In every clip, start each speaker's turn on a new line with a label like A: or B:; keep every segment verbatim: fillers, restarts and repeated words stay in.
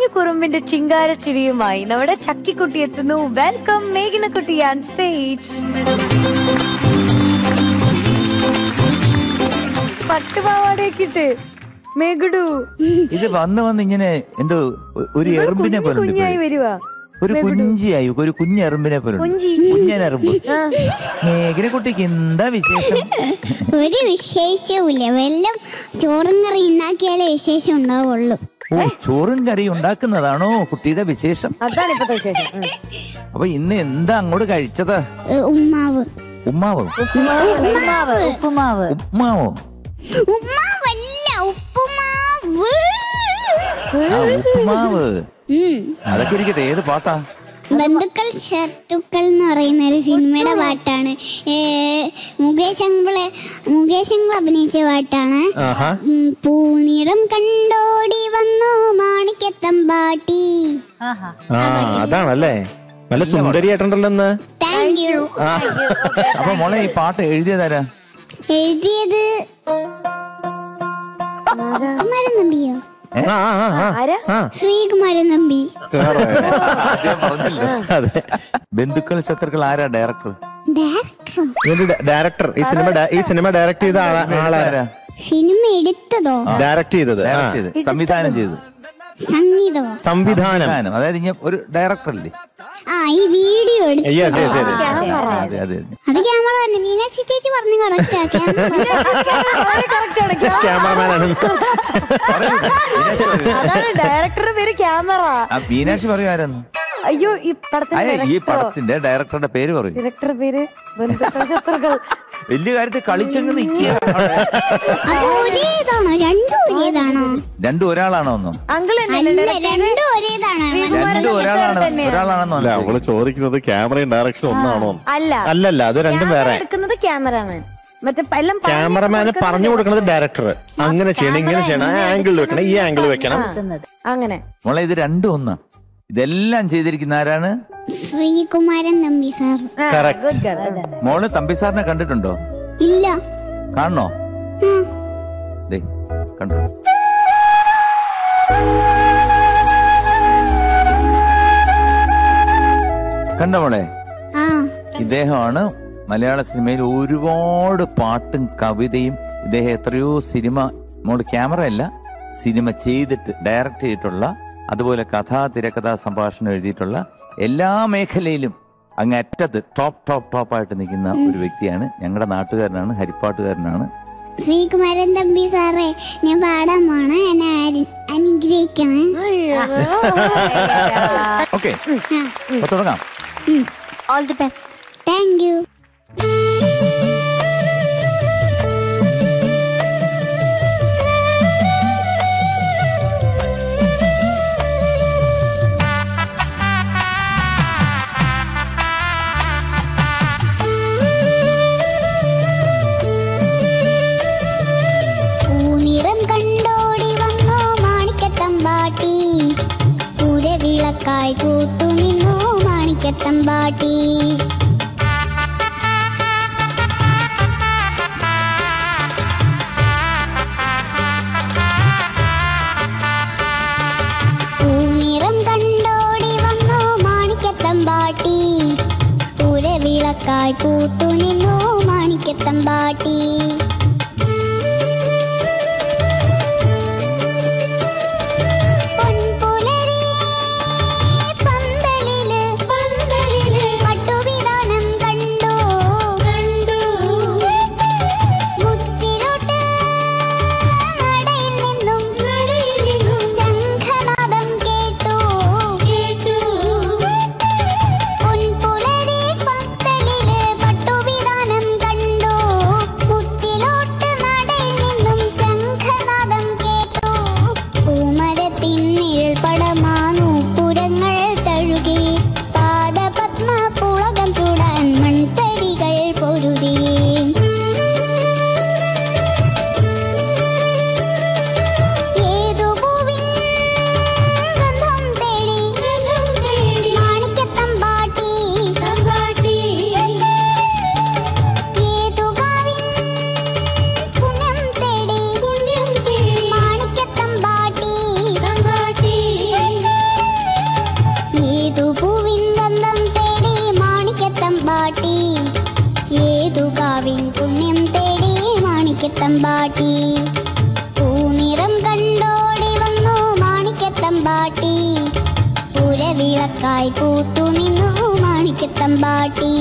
A: കുറുമ്പിന്റെ ചിങ്കാര ചിരിയുമായി നമ്മുടെ ചക്കിക്കുട്ടി എത്തുന്നു. വെൽക്കം മേഘ്ന കുട്ടി ഓൺ സ്റ്റേജ്. പട്ടുപാവാടയൊക്കെ ഇട്ട് മേഘടു
B: ഇത് വന്ന് വന്ന് ഇങ്ങനെ എന്തോ ഒരു എറുമ്പിനെ പോലെ
A: കുഞ്ഞായി വരുവാ,
B: ഒരു കുഞ്ചിയായി, ഒരു കുഞ്ഞെറുമ്പിനെ പോലെ കുഞ്ഞനെറുമ്പ്. മേഘന കുട്ടിക്ക് എന്താ വിശേഷം?
C: ഒരു വിശേഷവുമില്ല, വെല്ലം ചോറും കറി ഉണ്ടാക്കിയാലേ വിശേഷം ഉണ്ടാവുള്ളൂ.
B: ഓ, ചോറും കറി ഉണ്ടാക്കുന്നതാണോ കുട്ടിയുടെ വിശേഷം?
A: അതാണ് ഇപ്പത്തെ വിശേഷം.
B: അപ്പൊ ഇന്ന് എന്താ അങ്ങോട്ട് കഴിച്ചത്?
C: ഉമ്മാവ്.
B: ഉമ്മാവോ?
C: ഉപ്പുമാവ്.
B: ഉപ്മാവോ?
C: ഉമ്മാവല്ല, ഉപ്പുമാവ്.
B: ഉപ്മാവ്. അതൊക്കെ ഇരിക്കട്ടെ, ഏത് പാട്ടാ?
C: ബന്ധുക്കൾ ശത്രുക്കൾ എന്ന് പറയുന്ന ഒരു സിനിമയുടെ പാട്ടാണ്. മുകേഷ് അങ്കിള് മുകേഷ് അങ്കിൾ അഭിനയിച്ച പാട്ടാണ്. പൂനിറം കണ്ടോടി വന്നു മാണിക്കത്തമ്പാട്ടി.
D: അതാണല്ലേ, നല്ല സുന്ദരിയായിട്ടുണ്ടല്ലോ.
C: Thank you.
B: അപ്പൊ മോളെ ഈ പാട്ട് എഴുതിയതാരാ?
C: എഴുതിയത് കുമാരൻ നമ്പിയോ? ശ്രീകുമാരൻ നമ്പി.
B: ബന്ധുക്കൾ ശത്രുക്കൾ ആരാ ഡയറക്ടർ?
D: ഡയറക്ടർ ഈ സിനിമ ഈ സിനിമ ഡയറക്ട് ചെയ്ത ആളാരാ?
C: സിനിമ എടുത്തതോ?
D: ഡയറക്ട് ചെയ്തത്,
B: സംവിധാനം ചെയ്തത്,
C: സംഗീതമോ?
D: സംവിധാനം.
B: അതായത് ഇങ്ങനെ ഒരു ഡയറക്ടർ അല്ലേ?
C: ആ, ഈ വീഡിയോ എടുത്തു.
B: അത്
C: ക്യാമറ തന്നെ. മീനാക്ഷി ചേച്ചി പറഞ്ഞു കറക്റ്റാ.
D: ക്യാമറമാനാണ്.
A: ഡയറക്ടറുടെ പേര് ക്യാമറ.
B: മീനാക്ഷി പറയൂ ആരെന്ന്?
A: അയ്യോ, ഈ പടത്തിന്റെ
B: ഈ പടത്തിന്റെ ഡയറക്ടറുടെ പേര് പറയും.
A: ഡയറക്ടറുടെ പേര് ബന്ധുക്കൾ ശത്രുക്കൾ.
B: വലിയ കാര്യത്തിൽ കളിച്ചങ്ങ് നിൽക്കുക. രണ്ടും ഒരാളാണോ? ഒന്നും രണ്ടും ഒരാളാണ് ഒരാളാണെന്നോ?
D: അവള് ചോദിക്കുന്നത് ക്യാമറയും ഡയറക്ഷനും ഒന്നാണോ?
A: അല്ല,
D: അല്ലല്ല, അത് രണ്ടും വേറെ.
A: എടുക്കുന്നത് ക്യാമറാമാൻ, മറ്റേ
D: ക്യാമറമാന് പറഞ്ഞു കൊടുക്കുന്നത് ഡയറക്ടർ. അങ്ങനെ ചെയ്യണം, ഇങ്ങനെ ചെയ്യണം, ആ ആംഗിൾ വെക്കണം, ഈ ആംഗിൾ വെക്കണം,
A: അങ്ങനെ.
B: മോളെ ഇത് രണ്ടും ഒന്ന്. ഇതെല്ലാം ചെയ്തിരിക്കുന്ന ആരാണ്?
C: ശ്രീകുമാരൻ തമ്പി സാർ.
B: മോള് തമ്പി സാറിനെ കണ്ടിട്ടുണ്ടോ?
C: ഇല്ല.
B: കാണണോ? കണ്ടു. കണ്ടോ മോളെ? ഇദ്ദേഹമാണ് മലയാള സിനിമയിൽ ഒരുപാട് പാട്ടും കവിതയും, ഇദ്ദേഹം എത്രയോ സിനിമ, മോള് ക്യാമറ അല്ല, സിനിമ ചെയ്തിട്ട് ഡയറക്റ്റ് ചെയ്തിട്ടുള്ള, അതുപോലെ കഥാ തിരക്കഥാ സംഭാഷണം എഴുതിയിട്ടുള്ള, എല്ലാ മേഖലയിലും അങ്ങ് അറ്റത്ത് ടോപ്പ് ടോപ്പ് ടോപ്പ് ആയിട്ട് നിൽക്കുന്ന ഒരു വ്യക്തിയാണ്. ഞങ്ങളുടെ നാട്ടുകാരനാണ്, ഹരിപ്പാട്ടുകാരനാണ്.
C: ശ്രീകുമാരൻ തമ്പി സാറേ, ഞാൻ പാടാൻ പോണ, എന്നെ അനുഗ്രഹിക്കണേ.
B: ഓക്കെ, തുടങ്ങാം.
C: All the best. Thank you. പൂരവിളക്കായി കൂട്ടുനിന്നു മാണിക്കത്തമ്പാട്ടി. പൂനിറം കണ്ടോടി വന്നു മാണിക്കത്തമ്പാട്ടി. പൂരവിളക്കായി കൂട്ടുനിന്നു മാണിക്കത്തമ്പാട്ടി. ിലോ മാണിക്യത്തമ്പാട്ടി. പൂനിറം കണ്ടോടി വന്നു മാണിക്യത്തമ്പാട്ടി. പുരവിളക്കായി പൂത്തു നിന്നു മാണിക്യത്തമ്പാട്ടി.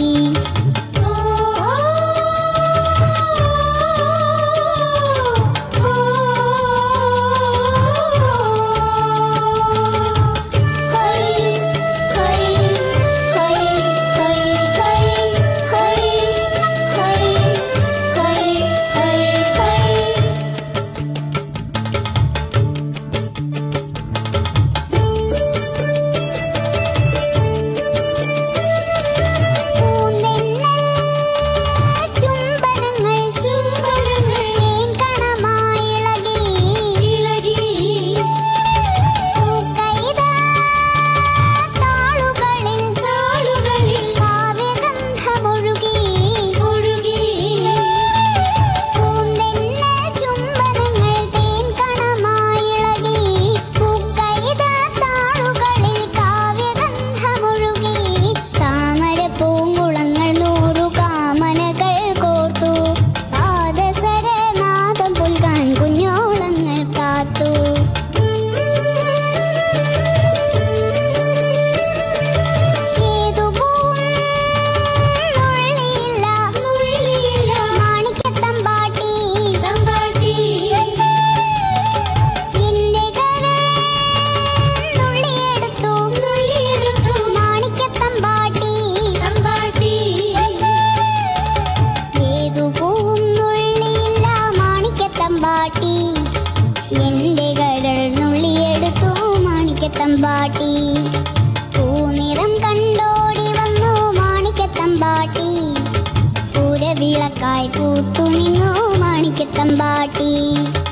C: എന്റെ കരൾ നുള്ളിയെടുത്തു മാണിക്യത്തമ്പാട്ടി. പൂനിറം കണ്ടോടി വന്നു മാണിക്യത്തമ്പാട്ടി. പുരവിളക്കായി പൂത്തു നിന്നു മാണിക്യത്തമ്പാട്ടി.